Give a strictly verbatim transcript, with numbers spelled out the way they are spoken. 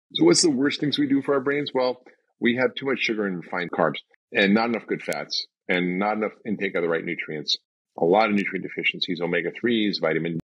So what's the worst things we do for our brains? Well, we have too much sugar and refined carbs and not enough good fats and not enough intake of the right nutrients. A lot of nutrient deficiencies, omega threes, vitamin